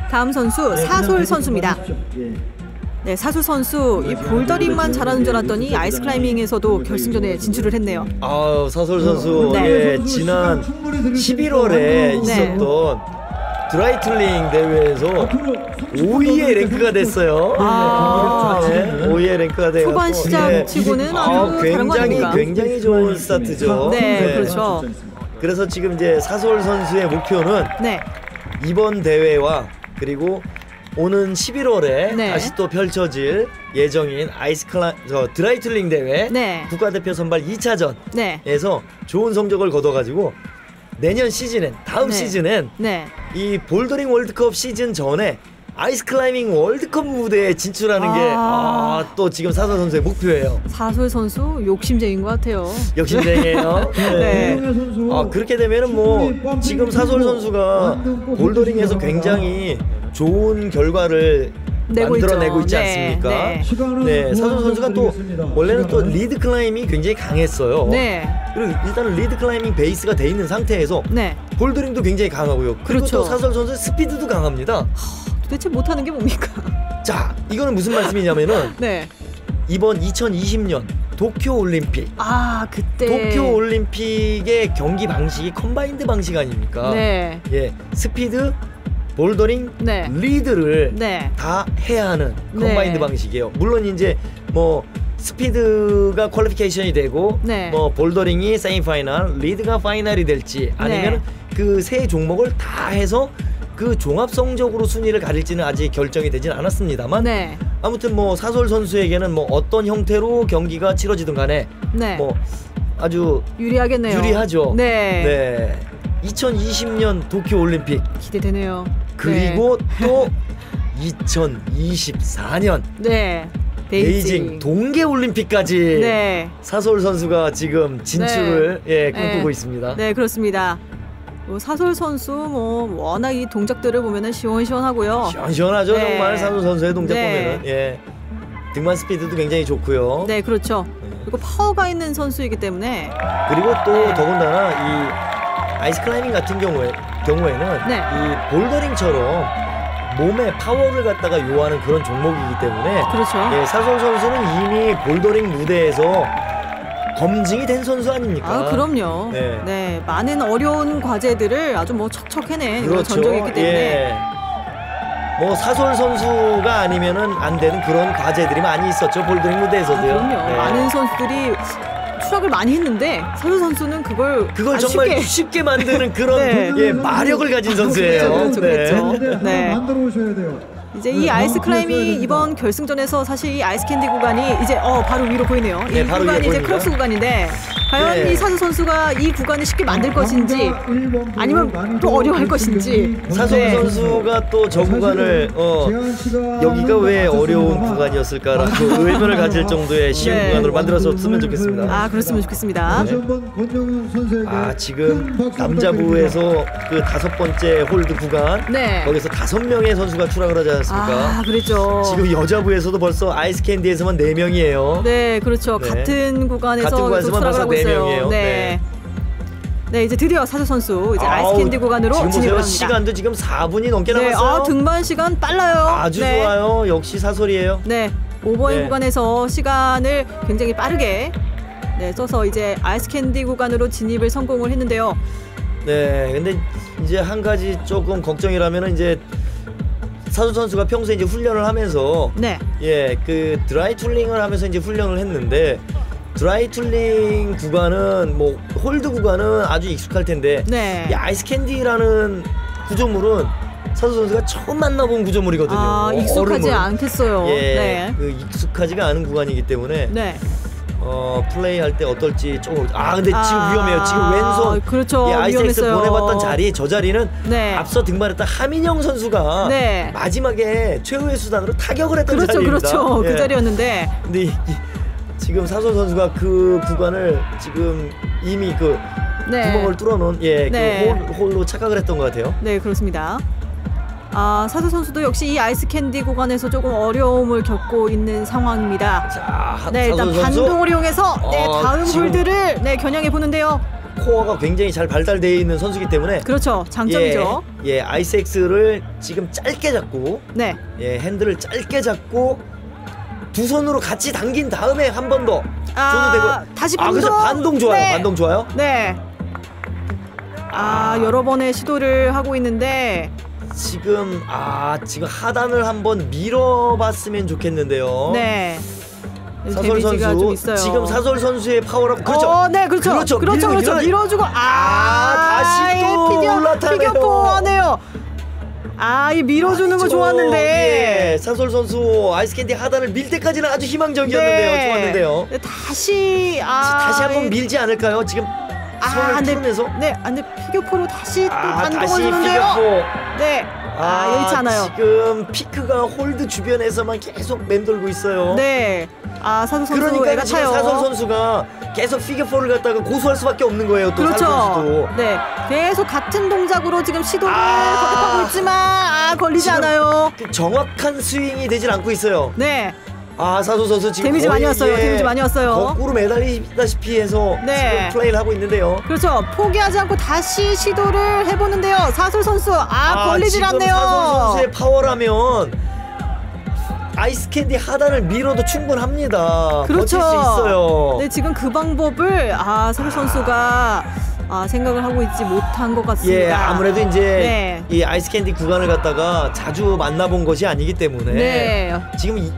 다음 선수 사솔 선수입니다. 네, 사솔 선수 이 볼더링만 잘하는 줄 알았더니 아이스 클라이밍에서도 결승전에 진출을 했네요. 아, 사솔 선수 네. 예, 지난 11월에 있었던 드라이틀링 대회에서 5위에 랭크가 됐어요. 네, 5위에 랭크가 돼요. 초반 시작치고는 아주 다른 거 아닙니까? 굉장히 좋은 스타트죠. 네, 그렇죠. 그래서 지금 이제 사솔 선수의 목표는 이번 대회와 그리고 오는 11월에 다시 또 펼쳐질 예정인 드라이틀링 대회 국가대표 선발 2차전에서 좋은 성적을 거둬가지고 내년 시즌엔 다음 시즌엔 이 볼더링 월드컵 시즌 전에 아이스 클라이밍 월드컵 무대에 진출하는 게 또 지금 사솔 선수의 목표예요. 사솔 선수 욕심쟁인 것 같아요. 욕심쟁이에요. 그렇게 되면은 뭐 지금 사솔 선수가 볼더링에서 굉장히 좋은 결과를 만들어내고 있지 않습니까? 네, 사솔 선수가 또 원래는 또 리드 클라이밍이 굉장히 강했어요. 그리고 일단은 리드 클라이밍 베이스가 돼 있는 상태에서 볼더링도 굉장히 강하고요. 그리고 또 사솔 선수의 스피드도 강합니다. 도대체 못하는 게 뭡니까? 자, 이거는 무슨 말씀이냐면은 이번 2020년 도쿄 올림픽. 그때 도쿄 올림픽의 경기 방식이 컴바인드 방식 아닙니까? 예, 스피드, 볼더링, 리드를 다 해야 하는 컴바인드 방식이에요. 물론 이제 뭐 스피드가 퀄리피케이션이 되고 뭐 볼더링이 세미파이널, 리드가 파이널이 될지 아니면 그 세 종목을 다 해서 그 종합 성적으로 순위를 가릴지는 아직 결정이 되진 않았습니다만 아무튼 뭐 사솔 선수에게는 뭐 어떤 형태로 경기가 치러지든 간에 뭐 아주 유리하겠네요. 유리하죠. 2020년 도쿄 올림픽 기대되네요. 그리고 또 2024년 베이징 동계 올림픽까지 사솔 선수가 지금 진출을 꿈꾸고 있습니다. 네, 그렇습니다. 사솔 선수 뭐 워낙 이 동작들을 보면은 시원시원하고요. 시원시원하죠. 정말 사솔 선수의 동작 보면은 등반 스피드도 굉장히 좋고요. 네, 그렇죠. 그리고 파워가 있는 선수이기 때문에 그리고 또 더군다나 이 아이스 클라이밍 같은 경우에는 이 볼더링처럼 몸에 파워를 갖다가 요하는 그런 종목이기 때문에 사솔 선수는 이미 볼더링 무대에서 검증이 된 선수 아닙니까? 그럼요. 많은 어려운 과제들을 아주 뭐 척척 해낸 그런 전적이 있기 때문에 뭐 사솔 선수가 아니면은 안 되는 그런 과제들이 많이 있었죠. 볼더링 무대에서도요. 그럼요. 많은 선수들이 추락을 많이 했는데 사솔 선수는 그걸 정말 쉽게 만드는 그런 마력을 가진 선수예요. 그렇죠. 만들어 오셔야 돼요. 이제 이 아이스 클라이밍 이번 결승전에서 사실 이 아이스 캔디 구간이 이제 바로 위로 보이네요. 이 구간이 이제 크록스 구간인데 과연 이 사솔 선수가 이 구간을 쉽게 만들 것인지 아니면 또 어려워할 것인지 사솔 선수가 또 저 구간을 여기가 왜 어려운 구간이었을까라고 의문을 가질 정도의 쉬운 구간으로 만들어줬으면 좋겠습니다. 그렇으면 좋겠습니다. 지금 남자부에서 그 5번째 홀드 구간 거기서 5명의 선수가 추락을 하지 않았습니까? 그렇죠. 지금 여자부에서도 벌써 아이스 캔디에서만 4명이에요. 네, 그렇죠. 같은 구간에서만 벌써 4명이에요. 이제 드디어 사솔 선수 이제 아이스 캔디 구간으로 진입을 합니다. 시간도 지금 4분이 넘게 남았어요. 등반 시간 빨라요. 아주 좋아요. 역시 사솔이에요. 오버행 구간에서 시간을 굉장히 빠르게 써서 이제 아이스 캔디 구간으로 진입을 성공을 했는데요. 근데 이제 한 가지 조금 걱정이라면은 이제 사솔 선수가 평소에 이제 훈련을 하면서 그 드라이툴링을 하면서 이제 훈련을 했는데 드라이툴링 구간은 뭐 홀드 구간은 아주 익숙할 텐데 이 아이스 캔디라는 구조물은 사솔 선수가 처음 만나본 구조물이거든요. 익숙하지 않겠어요. 그 익숙하지가 않은 구간이기 때문에 플레이할 때 어떨지 조금 근데 지금 위험해요. 지금 왼손 아이스엑스 보내봤던 자리 저 자리는 앞서 등반했던 하민영 선수가 마지막에 최후의 수단으로 타격을 했던 자리입니다. 그 자리였는데 근데 지금 사솔 선수가 그 구간을 지금 이미 그 구멍을 뚫어놓은 그 홀로 착각을 했던 것 같아요. 그렇습니다. 사솔 선수도 역시 이 아이스 캔디 구간에서 조금 어려움을 겪고 있는 상황입니다. 일단 반동을 이용해서 다음 홀드를 겨냥해 보는데요. 코어가 굉장히 잘 발달되어 있는 선수이기 때문에 그렇죠. 장점이죠. 예, 아이스엑스를 지금 짧게 잡고 네. 예, 핸들을 짧게 잡고 두 손으로 같이 당긴 다음에 한 번 더 줘도 되고 다시 반동. 그렇죠. 반동 좋아요. 네. 반동 좋아요. 네. 여러 번의 시도를 하고 있는데 지금 하단을 한번 밀어봤으면 좋겠는데요. 네. 사솔 선수 좀 있어요. 지금 사솔 선수의 파워업 그렇죠. 네, 그렇죠. 그렇죠. 밀어주고 다시 또 올라타네요. 피겨포하네요. 이 밀어주는 거 좋았는데. 예, 사솔 선수 아이스캔디 하단을 밀 때까지는 아주 희망적이었는데요. 네. 좋았는데요. 다시 한번 밀지 않을까요? 지금 손을 풀면서. 네, 안돼 피겨포로 다시 또 반동을 다시 주는데요. 피겨포. 네. 여의치 않아요. 지금 피크가 홀드 주변에서만 계속 맴돌고 있어요. 네. 사솔 선수 그러니까 애가 지금 차요. 사솔 선수가 계속 피겨포를 갖다가 고수할 수밖에 없는 거예요. 또 그렇죠. 사솔 선수도. 네. 계속 같은 동작으로 지금 시도를 거듭하고 있지만 걸리지 않아요. 정확한 스윙이 되질 않고 있어요. 네. 사솔 선수 지금 데미지 많이 왔어요. 데미지 많이 왔어요. 거꾸로 매달리다시피 해서 네. 지금 플레이를 하고 있는데요. 그렇죠. 포기하지 않고 다시 시도를 해보는데요. 사솔 선수 걸리질 않네요. 지금 사솔 선수의 파워라면 아이스캔디 하단을 밀어도 충분합니다. 그렇죠. 버틸 수 있어요. 네, 지금 그 방법을 사솔 선수가 생각을 하고 있지 못한 것 같습니다. 예, 아무래도 이제 이 아이스캔디 구간을 갖다가 자주 만나본 것이 아니기 때문에 지금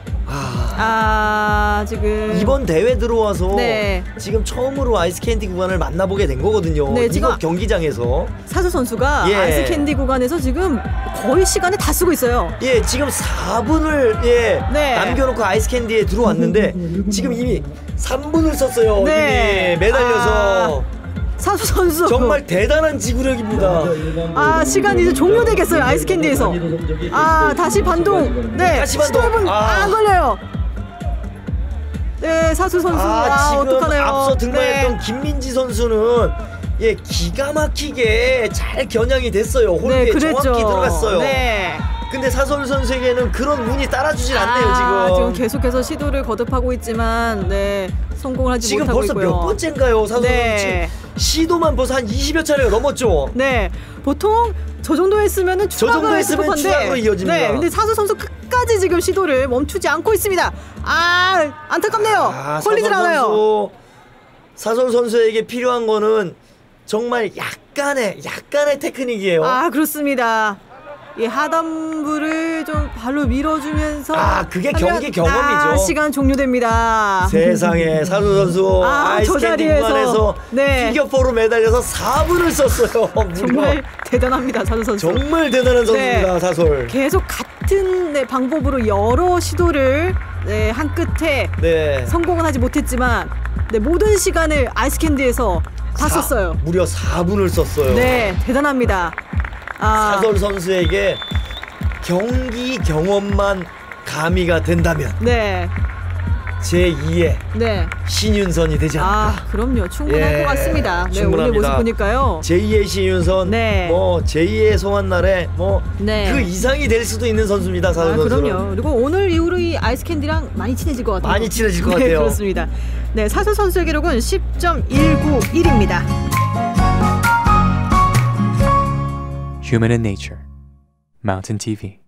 지금 이번 대회 들어와서 지금 처음으로 아이스캔디 구간을 만나보게 된 거거든요. 네, 지금 경기장에서 사솔 선수가 아이스캔디 구간에서 지금 거의 시간을 다 쓰고 있어요. 예, 지금 4분을 남겨놓고 아이스캔디에 들어왔는데 지금 이미 3분을 썼어요. 이미 매달려서. 사솔 선수 정말 대단한 지구력입니다. 시간 이제 종료되겠어요. 아이스캔디에서. 다시 반동. 네. 다시 반동. 안 걸려요. 네, 사솔 선수. 지금 어떡하나요? 앞서 등반했던 김민지 선수는 기가 막히게 잘 겨냥이 됐어요. 홀드에 정확히 들어갔어요. 근데 사솔 선수에게는 그런 운이 따라주질 않네요. 지금 계속해서 시도를 거듭하고 있지만 성공을 하지 못하고 있고요. 지금 벌써 몇 번째인가요? 사솔 선수 시도만 벌써 한 20여 차례가 넘었죠. 네, 보통 저 정도 했으면은 추가로 이어집니다. 네, 근데 사솔 선수 끝까지 지금 시도를 멈추지 않고 있습니다. 안타깝네요. 걸리질 않아요. 사솔 선수에게 필요한 거는 정말 약간의 테크닉이에요. 그렇습니다. 이 하단부를 좀 발로 밀어주면서 그게 경기 경험이죠. 시간 종료됩니다. 세상에 사솔 선수 아이스캔디 구간에서 피겨포로 매달려서 4분을 썼어요. 정말 대단합니다. 사솔 선수. 정말 대단한 선수입니다. 사솔. 계속 같은 방법으로 여러 시도를 한 끝에 성공은 하지 못했지만 모든 시간을 아이스캔디에서 다 썼어요. 무려 4분을 썼어요. 네, 대단합니다. 사솔 선수에게 경기 경험만 가미가 된다면 제2의 신윤선이 되지 않을까. 그럼요. 충분할 것 같습니다. 충분합니다. 오늘 모습 보니까요. 제2의 신윤선, 제2의 소환날에 그 이상이 될 수도 있는 선수입니다. 사솔 선수는. 그럼요. 그리고 오늘 이후로 이 아이스캔디랑 많이 친해질 것 같아요. 많이 친해질 것 같아요. 그렇습니다. 사솔 선수의 기록은 10.191입니다. Human in Nature, Mountain TV.